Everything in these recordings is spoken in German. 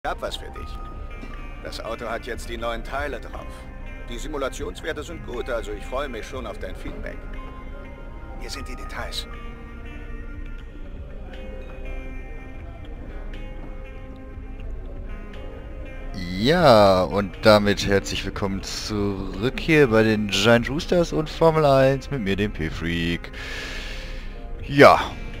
Ich hab was für dich. Das Auto hat jetzt die neuen Teile drauf. Die Simulationswerte sind gut, also ich freue mich schon auf dein Feedback. Hier sind die Details. Ja, und damit herzlich willkommen zurück hier bei den Giant Roosters und Formel 1 mit mir, dem P-Freak. Ja.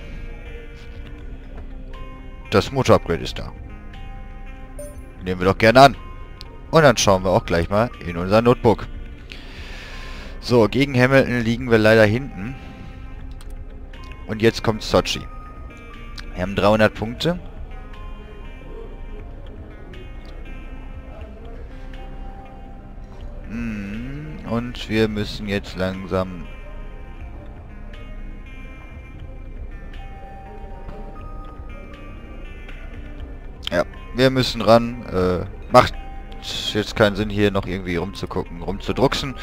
Das Motor-Upgrade ist da. Nehmen wir doch gerne an. Und dann schauen wir auch gleich mal in unser Notebook. So, gegen Hamilton liegen wir leider hinten. Und jetzt kommt Sochi. Wir haben 300 Punkte. Und wir müssen jetzt langsam... Ja, wir müssen ran. Macht jetzt keinen Sinn, hier noch irgendwie rumzugucken, rumzudrucksen.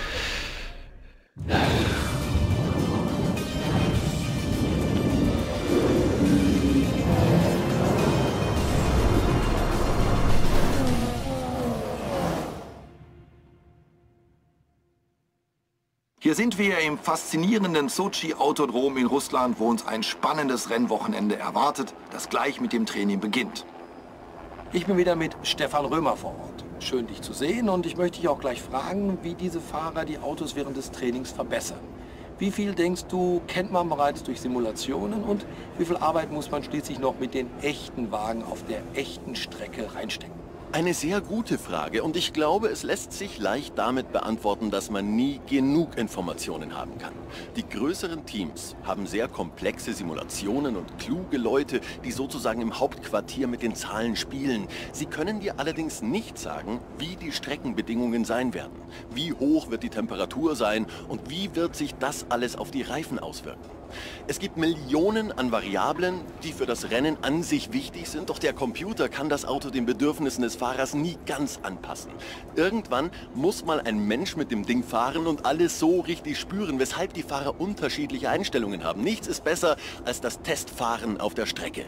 Hier sind wir im faszinierenden Sochi-Autodrom in Russland, wo uns ein spannendes Rennwochenende erwartet, das gleich mit dem Training beginnt. Ich bin wieder mit Stefan Römer vor Ort. Schön, dich zu sehen, und ich möchte dich auch gleich fragen, wie diese Fahrer die Autos während des Trainings verbessern. Wie viel, denkst du, kennt man bereits durch Simulationen, und wie viel Arbeit muss man schließlich noch mit den echten Wagen auf der echten Strecke reinstecken? Eine sehr gute Frage, und ich glaube, es lässt sich leicht damit beantworten, dass man nie genug Informationen haben kann. Die größeren Teams haben sehr komplexe Simulationen und kluge Leute, die sozusagen im Hauptquartier mit den Zahlen spielen. Sie können dir allerdings nicht sagen, wie die Streckenbedingungen sein werden. Wie hoch wird die Temperatur sein und wie wird sich das alles auf die Reifen auswirken? Es gibt Millionen an Variablen, die für das Rennen an sich wichtig sind, doch der Computer kann das Auto den Bedürfnissen des Fahrers nie ganz anpassen. Irgendwann muss mal ein Mensch mit dem Ding fahren und alles so richtig spüren, weshalb die Fahrer unterschiedliche Einstellungen haben. Nichts ist besser als das Testfahren auf der Strecke.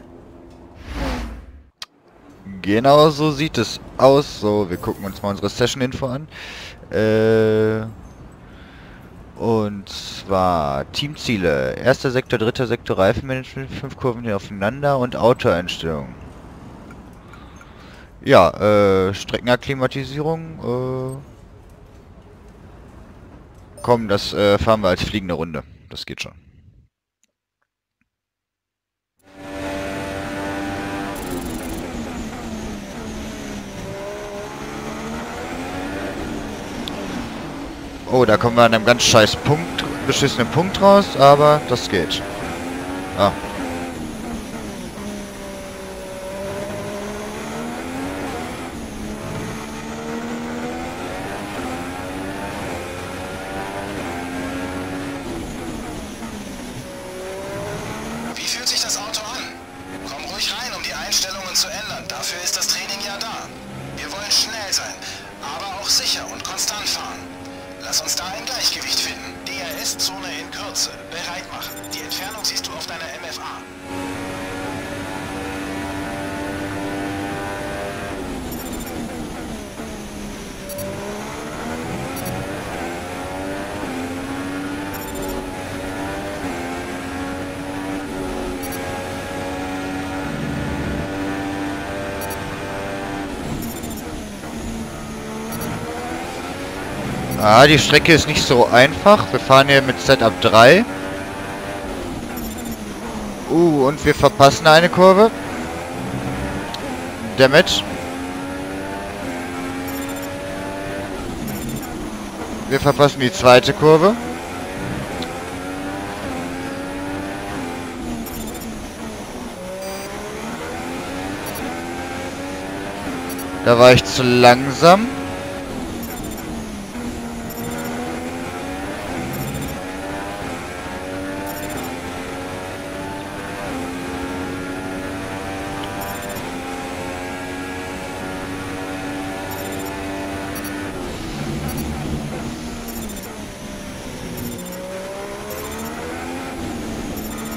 Genau so sieht es aus. So, wir gucken uns mal unsere Session-Info an. Und zwar Teamziele. Erster Sektor, dritter Sektor, Reifenmanagement, 5 Kurven hier aufeinander und Autoeinstellung. Ja, Streckenakklimatisierung. Komm, das fahren wir als fliegende Runde. Das geht schon. Oh, da kommen wir an einem ganz scheiß Punkt, beschissenen Punkt raus, aber das geht. Ah. Wie fühlt sich das Auto an? Komm ruhig rein, um die Einstellungen zu ändern. Dafür ist das Training ja da. Wir wollen schnell sein, aber auch sicher und konstant fahren. Lass uns da ein Gleichgewicht finden. DRS-Zone in Kürze. Bereit machen. Die Entfernung siehst du auf deiner MFA. Ah, die Strecke ist nicht so einfach. Wir fahren hier mit Setup 3. Und wir verpassen eine Kurve. Dammit. Wir verpassen die zweite Kurve. Da war ich zu langsam.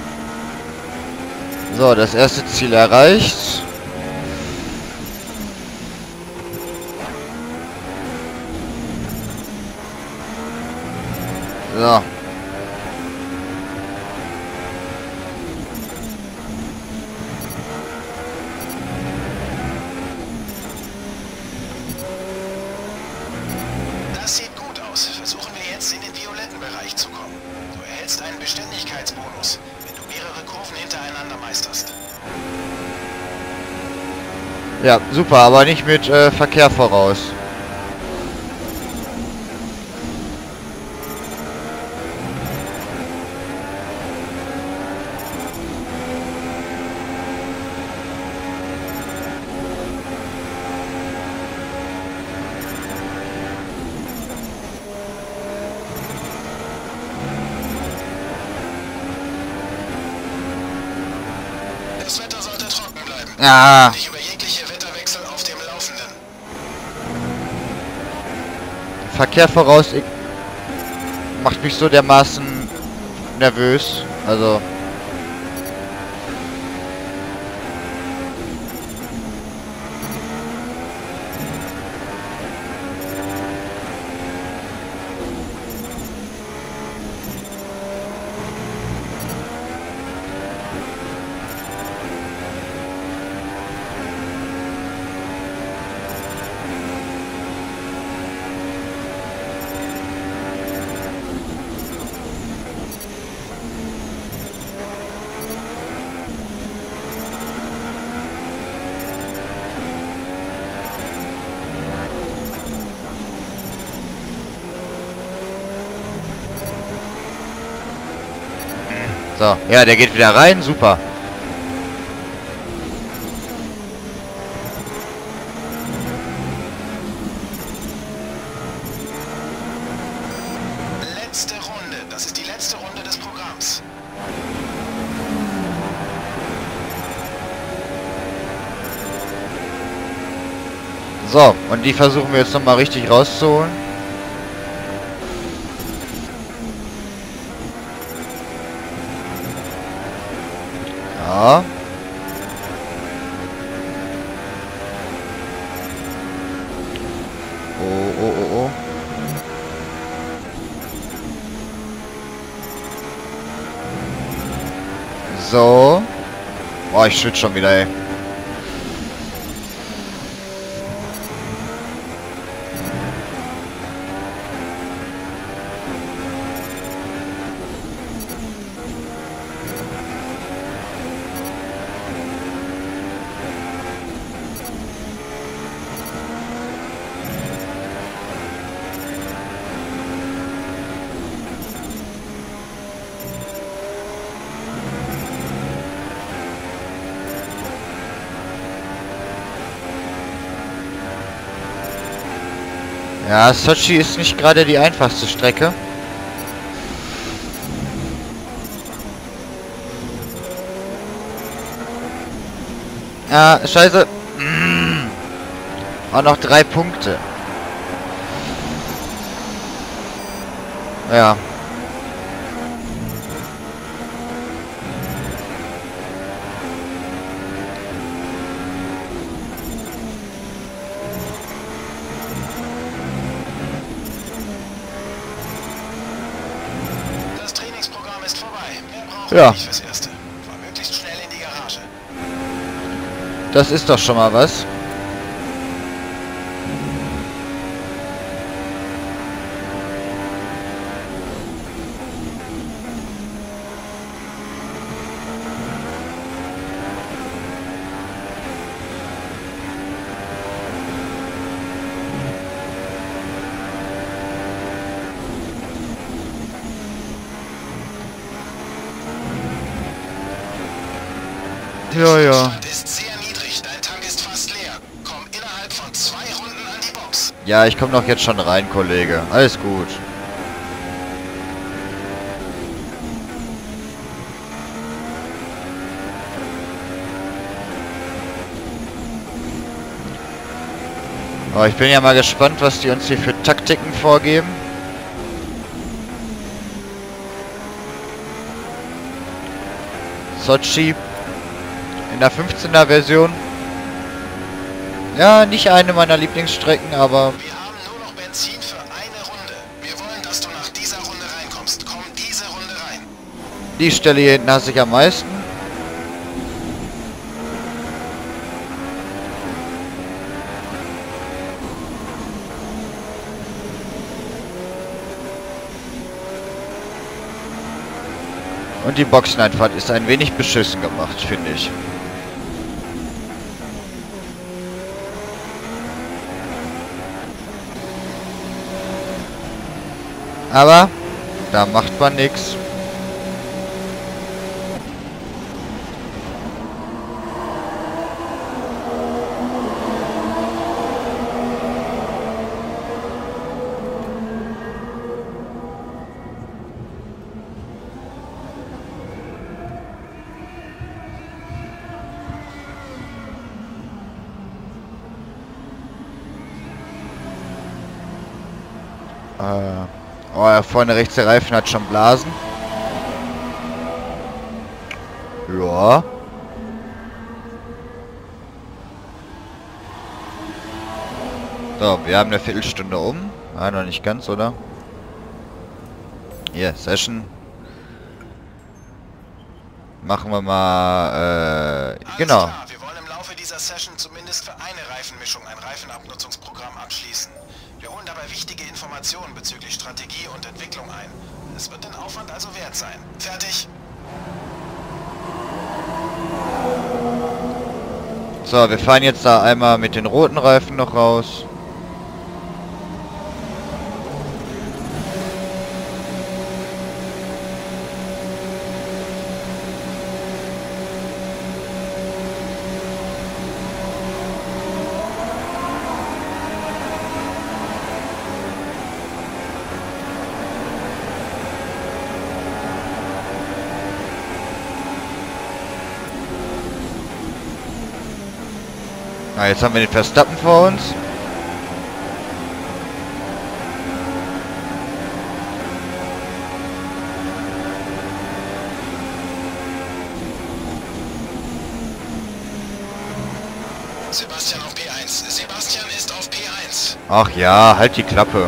So, das erste Ziel erreicht. So. Das sieht gut aus. Versuchen wir jetzt in den violetten Bereich zu kommen. Du erhältst einen Beständigkeitsbonus, wenn du mehrere Kurven hintereinander meisterst. Ja, super, aber nicht mit Verkehr voraus. Das Wetter sollte trocken bleiben. Ah, Dich über jegliche Wetterwechsel auf dem Laufenden. Verkehr voraus macht mich so dermaßen nervös. Also... So, ja, der geht wieder rein, super. Letzte Runde. Das ist die letzte Runde des Programms. So, und die versuchen wir jetzt nochmal richtig rauszuholen. Ja. Oh, oh, oh, oh. So. Boah, ich schwitze schon wieder, ey. Ja, Sochi ist nicht gerade die einfachste Strecke. Ja, scheiße. Auch noch 3 Punkte. Ja. Das Trainingsprogramm ist vorbei. Mehr brauchen Ja. wir nicht fürs Erste. Fahr möglichst schnell in die Garage. Das ist doch schon mal was. Ja, ja. Stand ist sehr niedrig. Dein Tank ist fast leer. Komm innerhalb von 2 Runden an die Box. Ja, ich komme doch jetzt schon rein, Kollege. Alles gut. Aber ich bin ja mal gespannt, was die uns hier für Taktiken vorgeben. Sochi in der 15er Version. Ja, nicht eine meiner Lieblingsstrecken, aber Wir haben nur noch Benzin für eine Runde. Wir wollen, dass du nach dieser Runde reinkommst. Die Stelle hier hinten hasse ich am meisten. Und die Boxeneinfahrt ist ein wenig beschissen gemacht, finde ich. Aber da macht man nichts. Oh, ja, vorne rechts der Reifen hat schon Blasen. Ja. So, wir haben eine Viertelstunde um. Ah, noch nicht ganz, oder? Hier, Session. Machen wir mal, genau. Klar. Wir wollen im Laufe dieser Session zumindest für eine Reifenmischung ein Reifenabnutzungsprogramm abschließen. Wir holen dabei wichtige Informationen bezüglich Strategie und Entwicklung ein. Es wird den Aufwand also wert sein. Fertig? So, wir fahren jetzt da einmal mit den roten Reifen noch raus. Ah, jetzt haben wir den Verstappen vor uns. Sebastian auf P1. Sebastian ist auf P1. Ach ja, halt die Klappe.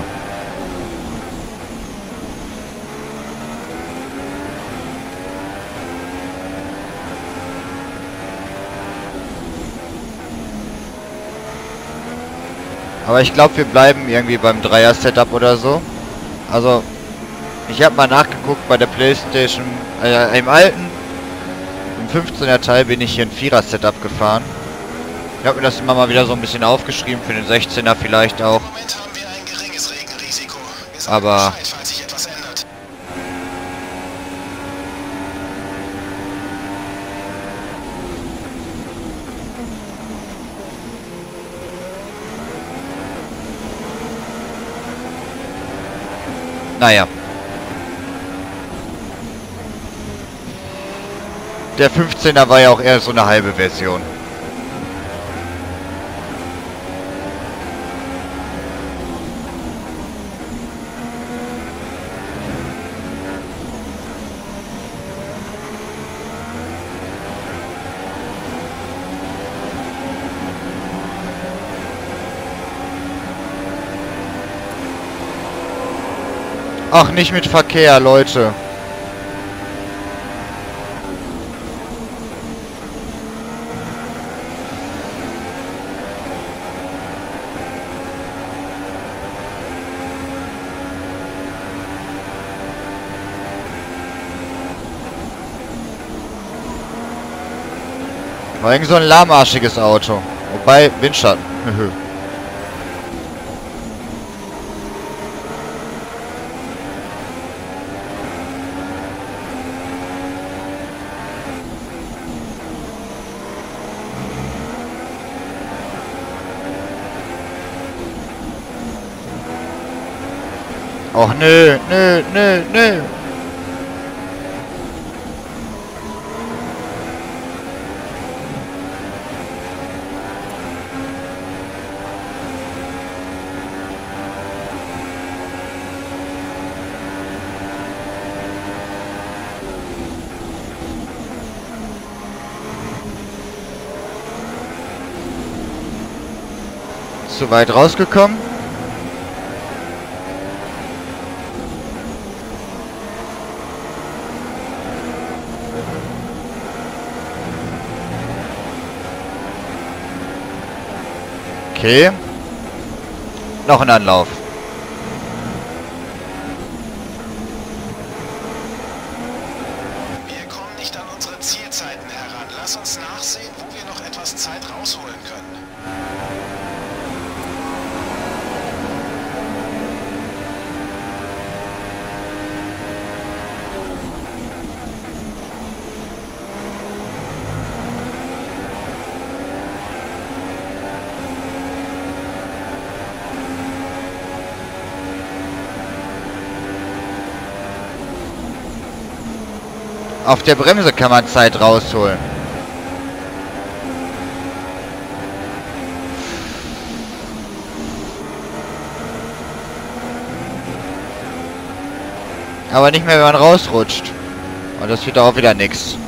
Aber ich glaube, wir bleiben irgendwie beim Dreier-Setup oder so. Also, ich habe mal nachgeguckt bei der PlayStation, im alten, im 15er Teil bin ich hier ein Vierer-Setup gefahren. Ich habe mir das immer mal wieder so ein bisschen aufgeschrieben, für den 16er vielleicht auch. Im Moment haben wir ein geringes Regenrisiko. Wir sagen Aber Bescheid, falls sich etwas ändert. naja. Der 15er war ja auch eher so eine halbe Version. Ach, nicht mit Verkehr, Leute. War irgendwie so ein lahmarschiges Auto. Wobei, Windschatten. Och nö, nö, nö, nö. Zu weit rausgekommen. Okay. Noch ein Anlauf. Wir kommen nicht an unsere Zielzeiten heran. Lass uns nachsehen, wo wir noch etwas Zeit rausholen können. Auf der Bremse kann man Zeit rausholen. Aber nicht mehr, wenn man rausrutscht. Und das wird auch wieder nix.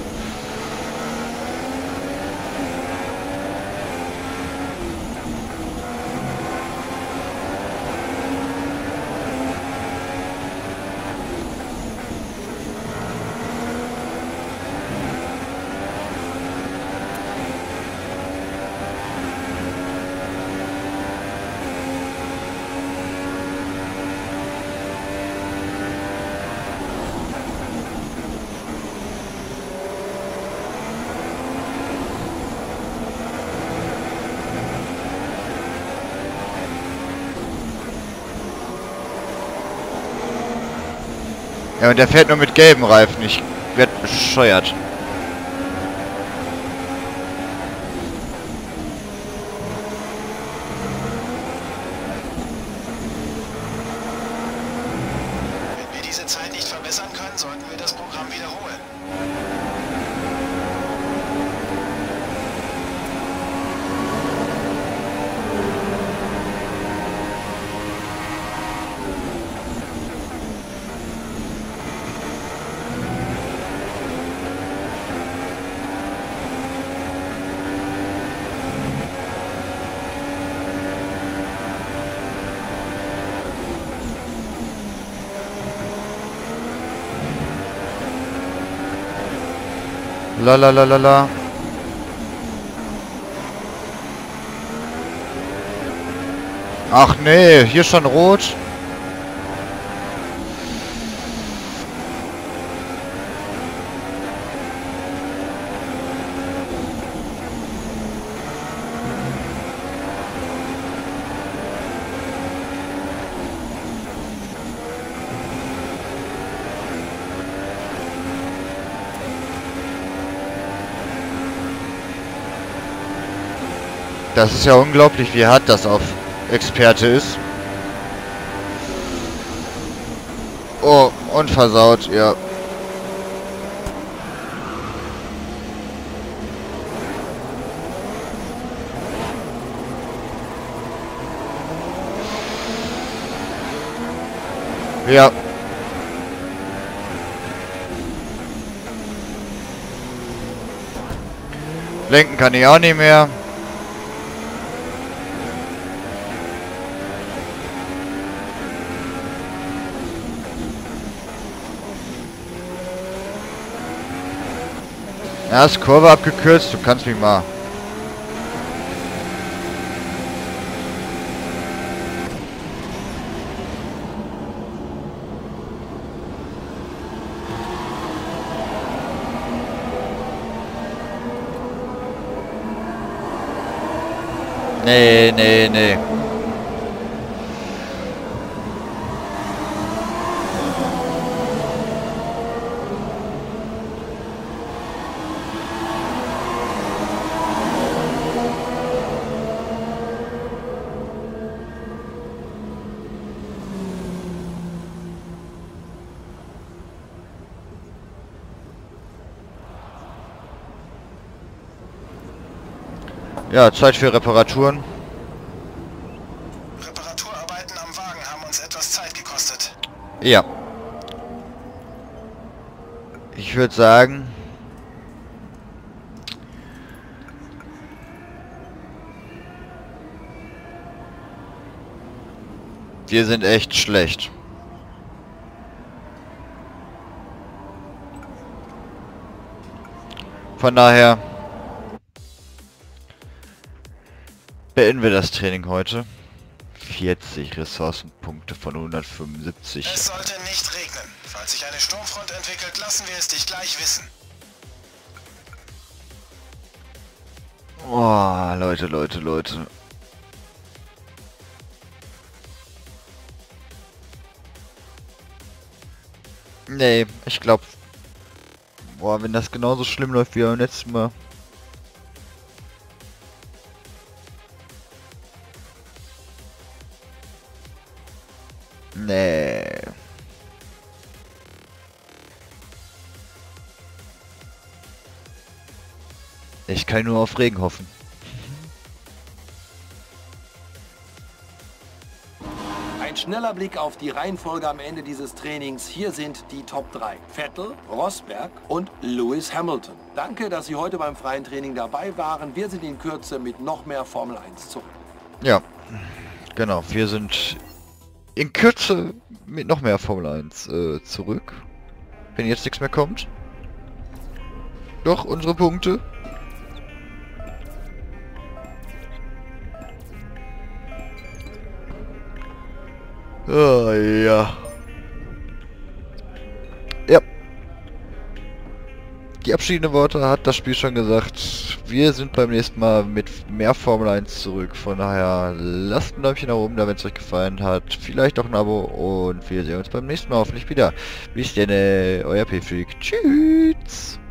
Ja, und der fährt nur mit gelben Reifen. Ich werd bescheuert. Wenn wir diese Zeit nicht verbessern können, sollten wir das Programm wiederholen. La la la la la. Ach nee, hier schon rot. Das ist ja unglaublich, wie hart das auf Experte ist. Oh, und versaut, ja. Ja. Lenken kann ich auch nicht mehr. Ja, ist Kurve abgekürzt, du kannst mich mal. Nee, nee, nee. Ja, Zeit für Reparaturen. Reparaturarbeiten am Wagen haben uns etwas Zeit gekostet. Ja. Ich würde sagen... Wir sind echt schlecht. Von daher... beenden wir das Training heute. 40 Ressourcenpunkte von 175. Es sollte nicht regnen. Falls sich eine Sturmfront entwickelt, lassen wir es dich gleich wissen. Oh, Leute. Nee, ich glaube... Boah, wenn das genauso schlimm läuft wie beim letzten Mal... Nee. Ich kann nur auf Regen hoffen. Ein schneller Blick auf die Reihenfolge am Ende dieses Trainings. Hier sind die Top 3. Vettel, Rosberg und Lewis Hamilton. Danke, dass Sie heute beim freien Training dabei waren. Wir sind in Kürze mit noch mehr Formel 1 zurück. Ja, genau. Wir sind in Kürze mit noch mehr Formel 1 zurück. Wenn jetzt nichts mehr kommt. Doch, unsere Punkte. Oh, ja. Ja. Die abschiedenden Worte hat das Spiel schon gesagt. Wir sind beim nächsten Mal mit mehr Formel 1 zurück. Von daher lasst ein Däumchen nach oben da, wenn es euch gefallen hat. Vielleicht auch ein Abo und wir sehen uns beim nächsten Mal hoffentlich wieder. Bis dann, euer P-Freak. Tschüss.